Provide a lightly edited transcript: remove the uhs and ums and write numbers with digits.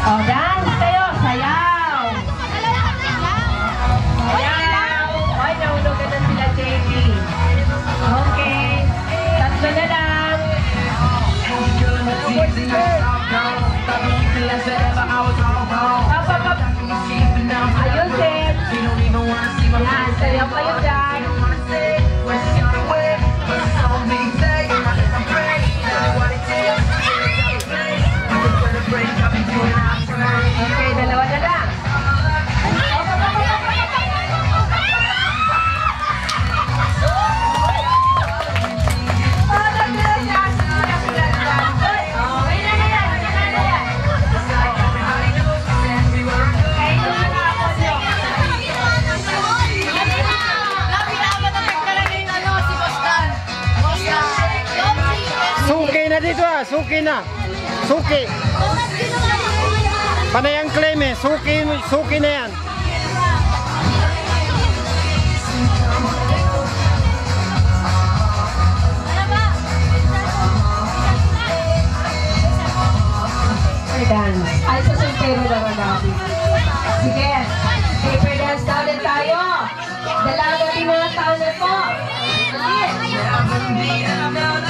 Oh, dance kayo. Sayaw. Sayaw. Ay, naulugan na sila, JP. Okay. Tatlo na lang. Ayusin. Yan, sayaw kayo dyan. Okay, dalawa na lang. Suki na dito ah, suki na. Suki. Panay ang claim eh, suki na yan. Dance. Ay, sa soltero naman natin. Sige. Paper dance na ulit tayo. Dalaga din mga taon na po. Sige.